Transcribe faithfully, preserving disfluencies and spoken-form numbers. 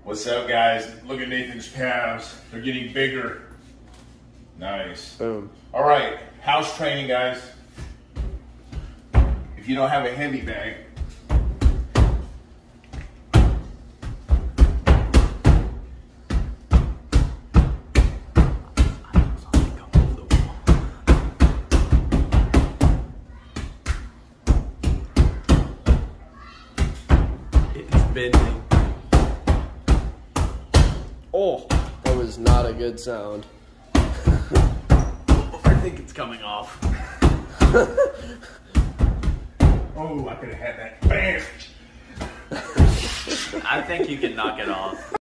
What's up, guys? Look at Nathan's calves. They're getting bigger. Nice. Boom. All right, house training, guys. If you don't have a heavy bag, it's bending. Oh, that was not a good sound. I think it's coming off. oh, I could have had that. Bam! I think you can knock it off.